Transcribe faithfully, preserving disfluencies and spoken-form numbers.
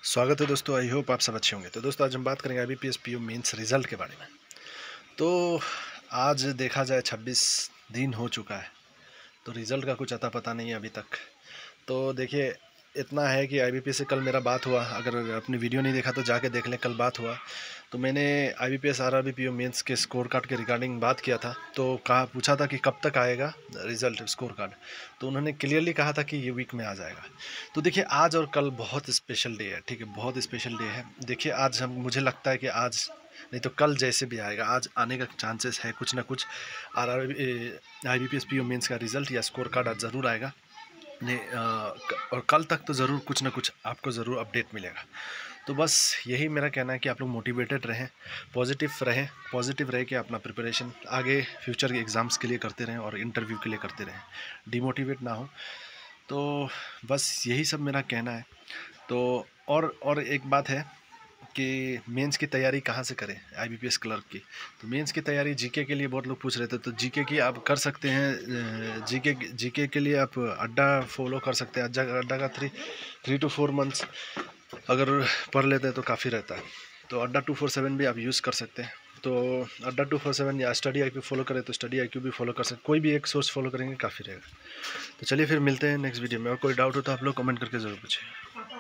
स्वागत है दोस्तों। आई होप आप सब अच्छे होंगे। तो दोस्तों आज हम बात करेंगे आईबीपीएस पीओ मेंस रिज़ल्ट के बारे में। तो आज देखा जाए छब्बीस दिन हो चुका है, तो रिज़ल्ट का कुछ अता पता नहीं है अभी तक। तो देखिए इतना है कि आईबीपीएस से कल मेरा बात हुआ, अगर अपनी वीडियो नहीं देखा तो जाके देख लें, कल बात हुआ। तो मैंने आईबीपीएस आरआरबी पीओ मेंस के स्कोर कार्ड के रिगार्डिंग बात किया था। तो कहा पूछा था कि कब तक आएगा रिज़ल्ट स्कोर कार्ड, तो उन्होंने क्लियरली कहा था कि ये वीक में आ जाएगा। तो देखिए आज और कल बहुत स्पेशल डे है, ठीक है, बहुत स्पेशल डे है। देखिए आज हम मुझे लगता है कि आज नहीं तो कल जैसे भी आएगा, आज आने का चांसेस है कुछ ना कुछ। R R I B P S P O mains का रिज़ल्ट या स्कोर कार्ड आज ज़रूर आएगा ने आ, और कल तक तो ज़रूर कुछ ना कुछ आपको ज़रूर अपडेट मिलेगा। तो बस यही मेरा कहना है कि आप लोग मोटिवेटेड रहें, पॉजिटिव रहें, पॉजिटिव रह के अपना प्रिपरेशन आगे फ्यूचर के एग्ज़ाम्स के लिए करते रहें और इंटरव्यू के लिए करते रहें, डिमोटिवेट ना हो। तो बस यही सब मेरा कहना है। तो और और एक बात है कि मेंस की तैयारी कहाँ से करें आईबीपीएस क्लर्क की। तो मेंस की तैयारी जीके के लिए बहुत लोग पूछ रहे थे, तो जीके की आप कर सकते हैं। जीके जीके के लिए आप अड्डा फॉलो कर सकते हैं। अड्डा अड्डा का three three to four months अगर पढ़ लेते हैं तो काफ़ी रहता है। तो अड्डा टू फोर सेवन भी आप यूज़ कर सकते हैं। तो अड्डा टू फोर सेवन या स्टडी आई क्यू फॉलो करें तो स्टडी आई क्यू भी फॉलो कर सकते, कोई भी एक सोर्स फॉलो करेंगे काफ़ी रहेगा। तो चलिए फिर मिलते हैं नेक्स्ट वीडियो में, और कोई डाउट हो तो आप लोग कमेंट करके ज़रूर पूछिए।